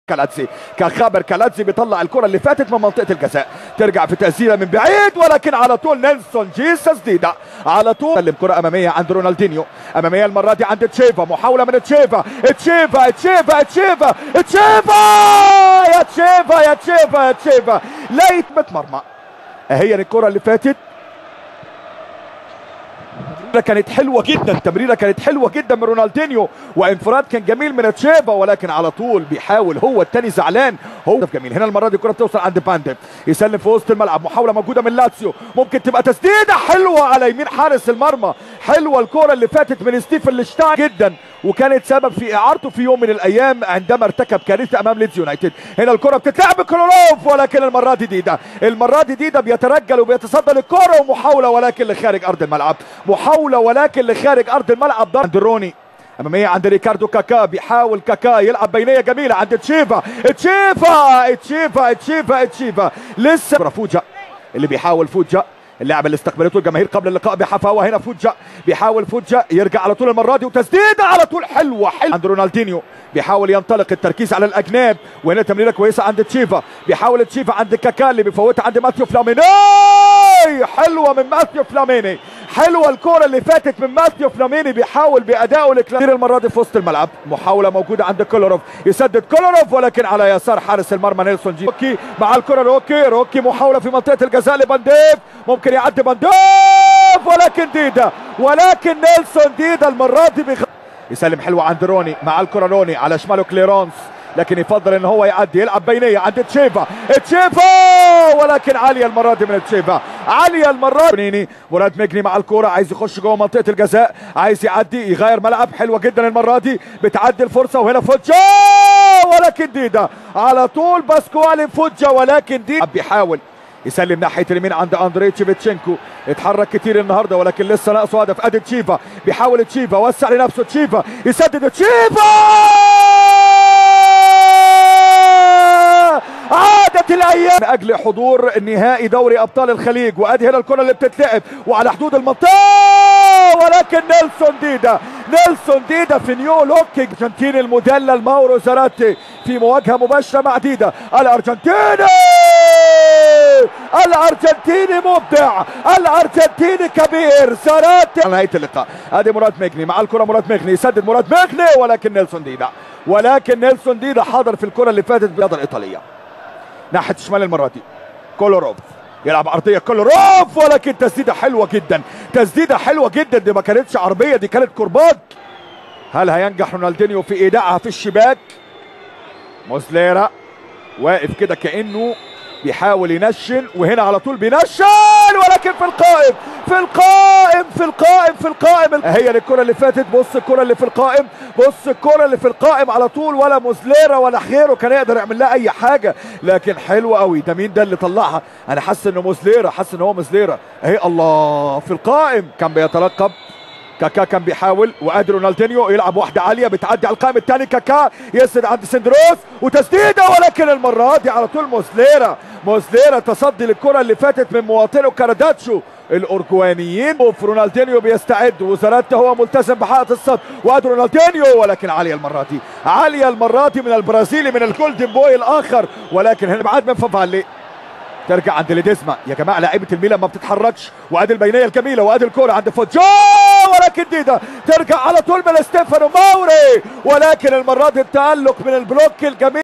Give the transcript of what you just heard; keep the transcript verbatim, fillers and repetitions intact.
كالاتزي كخابر كالاتزي بيطلع الكرة اللي فاتت من منطقة الجزاء، ترجع في تسديدة من بعيد ولكن على طول نيلسون جيس تسديدة على طول. سلم كرة أمامية عند رونالدينيو، أمامية المرة دي عند تشيفا، محاولة من تشيفا تشيفا تشيفا تشيفا تشيفا يا تشيفا يا تشيفا يا تشيفا ليت مرمى. هي الكرة اللي فاتت كانت حلوه جدا، تمريره كانت حلوه جدا من رونالدينيو وانفراد كان جميل من تشيفا، ولكن على طول بيحاول هو الثاني زعلان هو جميل. هنا المره دي الكره بتوصل عند باندي، يسلم في وسط الملعب، محاوله موجوده من لاتسيو، ممكن تبقى تسديده حلوه على يمين حارس المرمى. حلوه الكره اللي فاتت من ستيفن لشتاين جدا، وكانت سبب في اعارته في يوم من الايام عندما ارتكب كارثه امام ليدز يونايتد. هنا الكره بتتلعب كولوروف، ولكن المره دي ديدا المره دي ديدا بيترجل وبيتصدى للكره، ومحاوله ولكن لخارج ارض الملعب، محاوله ولكن لخارج ارض الملعب. ضرب عند روني، اماميه عند ريكاردو كاكا، بيحاول كاكا يلعب بينيه جميله عند تشيفا تشيفا تشيفا تشيفا تشيفا لسه فوجا اللي بيحاول فوجا، اللاعب اللي استقبلته الجماهير قبل اللقاء بحفاوه. هنا فوجا بيحاول فوجا يرجع على طول المره دي وتسديده على طول حلوه حلوه عند رونالدينيو، بيحاول ينطلق التركيز على الاجناب. وهنا تمريره كويسه عند تشيفا، بيحاول تشيفا عند كاكا اللي بيفوتها عند ماثيو فلاميني، حلوه من ماثيو فلاميني، حلوه الكره اللي فاتت من ماثيو فلاميني، بيحاول بادائه الكثير المره دي في وسط الملعب. محاوله موجوده عند كولوروف، يسدد كولوروف ولكن على يسار حارس المرمى نيلسون جي. روكي مع الكره، روكي روكي محاوله في منطقه الجزاء لبانديف، ممكن يعدي بانديف ولكن ديدا ولكن نيلسون ديدا المره دي بيخ... يسلم حلوه عند روني، مع الكره روني على شماله كليرونس، لكن يفضل ان هو يعدي يلعب بينيه عند تشيفا تشيفا ولكن عاليه المره دي من تشيفا، عاليه المره دي. مراد مجني مع الكوره، عايز يخش جوه منطقه الجزاء، عايز يعدي يغير ملعب، حلوه جدا المره دي، بتعدي الفرصه. وهنا فوجا ولكن ديدا على طول باسكوالي فوجا، ولكن ديدا بيحاول يسلم ناحيه اليمين عند اندري تشيفتشينكو، اتحرك كتير النهارده ولكن لسه ناقصه هدف. ادي تشيفا بيحاول تشيفا، وسع لنفسه تشيفا، يسدد تشيفا، عادت الايام من اجل حضور نهائي دوري ابطال الخليج. وادي هنا الكره اللي بتتلعب وعلى حدود المنطقه، ولكن نيلسون ديدا نيلسون ديدا في نيو لوك. الارجنتيني المدلل ماورو زاراتي في مواجهه مباشره مع ديدا. الارجنتيني الارجنتيني مبدع، الارجنتيني كبير زاراتي. على نهايه اللقاء ادي مراد مجني مع الكره، مراد مجني يسدد، مراد مجني ولكن نيلسون ديدا ولكن نيلسون ديدا حاضر في الكره اللي فاتت بالرياضه الايطاليه ناحيه الشمال. المره دي كولوروف يلعب عرضيه كولوروف، ولكن تسديده حلوه جدا، تسديده حلوه جدا، دي ما كانتش عربيه، دي كانت كرباج. هل هينجح رونالدينيو في ايداعها في الشباك؟ موسليرا واقف كده كانه بيحاول ينشن، وهنا على طول بينشن ولكن في القائم في القائم في القائم في القائم. هي الكره اللي فاتت، بص الكره اللي في القائم، بص الكره اللي في القائم على طول، ولا موسليرا ولا خيره كان يقدر يعمل لها اي حاجه، لكن حلوه قوي. ده مين ده اللي طلعها؟ انا حاسس انه موسليرا، حاسس ان هو موسليرا. اهي الله في القائم، كان بيترقب كاكا، كان بيحاول. وادي رونالدينيو يلعب واحده عاليه بتعدي على القائم الثاني، كاكا يسد عند سندروس وتسديده، ولكن المره دي على طول موسليرا موسليرا تصدي للكره اللي فاتت من مواطنه كارداتشو الأورجوانيين. رونالدينيو بيستعد، وزارات هو ملتزم بحائط الصد. وادي رونالدينيو ولكن عاليه المره دي، عاليه المره دي من البرازيلي من الجولدن بوي الاخر، ولكن هنا بعد من فافالي ترجع عند ليديزما. يا جماعه لعيبه الميلان ما بتتحركش. وادي البينيه الجميله، وادي الكوره عند فوجا ولكن ديدا ترجع على طول من ستيفانو ماوري، ولكن المره دي التألق من البلوك الجميل.